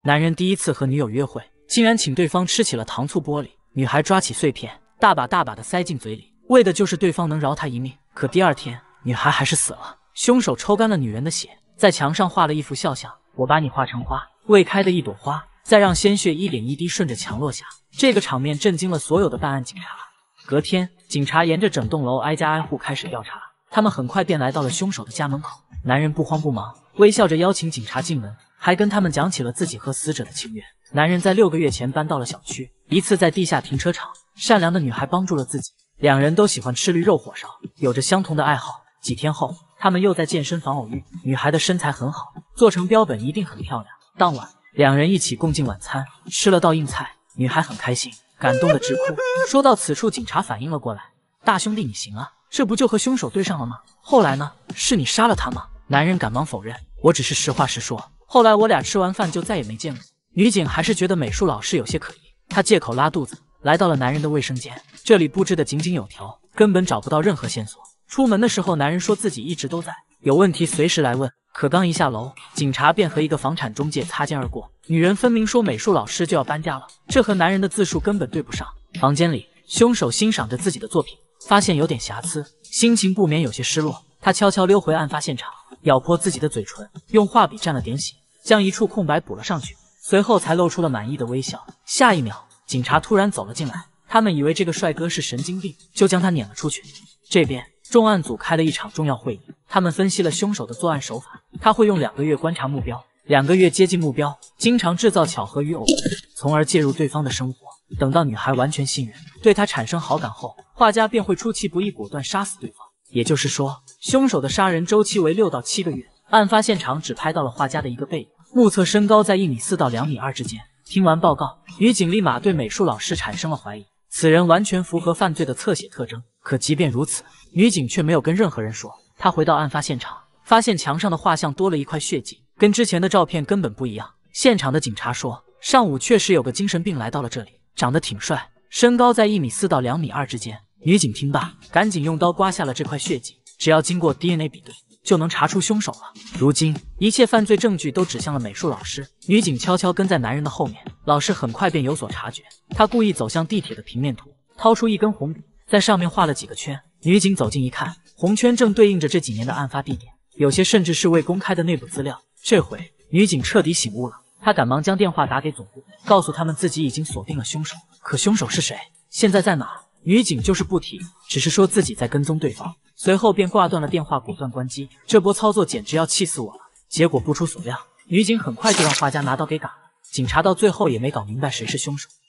男人第一次和女友约会，竟然请对方吃起了糖醋玻璃。女孩抓起碎片，大把大把的塞进嘴里，为的就是对方能饶她一命。可第二天，女孩还是死了。凶手抽干了女人的血，在墙上画了一幅肖像。我把你画成花，未开的一朵花，再让鲜血一点一滴顺着墙落下。这个场面震惊了所有的办案警察。隔天，警察沿着整栋楼挨家挨户开始调查。他们很快便来到了凶手的家门口。男人不慌不忙，微笑着邀请警察进门，还跟他们讲起了自己和死者的情缘。男人在6个月前搬到了小区，一次在地下停车场，善良的女孩帮助了自己。两人都喜欢吃驴肉火烧，有着相同的爱好。几天后，他们又在健身房偶遇。女孩的身材很好，做成标本一定很漂亮。当晚，两人一起共进晚餐，吃了道硬菜，女孩很开心，感动的直哭。说到此处，警察反应了过来：大兄弟你行啊，这不就和凶手对上了吗？后来呢？是你杀了他吗？男人赶忙否认：我只是实话实说，后来我俩吃完饭就再也没见过。女警还是觉得美术老师有些可疑，她借口拉肚子来到了男人的卫生间，这里布置的井井有条，根本找不到任何线索。出门的时候，男人说自己一直都在，有问题随时来问。可刚一下楼，警察便和一个房产中介擦肩而过。女人分明说美术老师就要搬家了，这和男人的自述根本对不上。房间里，凶手欣赏着自己的作品，发现有点瑕疵，心情不免有些失落。他悄悄溜回案发现场，咬破自己的嘴唇，用画笔蘸了点血，将一处空白补了上去，随后才露出了满意的微笑。下一秒，警察突然走了进来，他们以为这个帅哥是神经病，就将他撵了出去。这边重案组开了一场重要会议，他们分析了凶手的作案手法。他会用2个月观察目标，2个月接近目标，经常制造巧合与偶然，从而介入对方的生活。等到女孩完全信任，对他产生好感后，画家便会出其不意，果断杀死对方。也就是说，凶手的杀人周期为6到7个月。案发现场只拍到了画家的一个背影，目测身高在1.4米到2.2米之间。听完报告，女警立马对美术老师产生了怀疑，此人完全符合犯罪的侧写特征。可即便如此，女警却没有跟任何人说。她回到案发现场，发现墙上的画像多了一块血迹，跟之前的照片根本不一样。现场的警察说，上午确实有个精神病来到了这里，长得挺帅，身高在1.4米到2.2米之间。女警听罢，赶紧用刀刮下了这块血迹，只要经过 DNA 比对，就能查出凶手了。如今，一切犯罪证据都指向了美术老师。女警悄悄跟在男人的后面，老师很快便有所察觉，他故意走向地铁的平面图，掏出一根红笔，在上面画了几个圈。女警走近一看，红圈正对应着这几年的案发地点，有些甚至是未公开的内部资料。这回，女警彻底醒悟了，她赶忙将电话打给总部，告诉他们自己已经锁定了凶手。可凶手是谁？现在在哪儿？女警就是不提，只是说自己在跟踪对方，随后便挂断了电话，果断关机。这波操作简直要气死我了！结果不出所料，女警很快就让画家拿刀给赶了。警察到最后也没搞明白谁是凶手。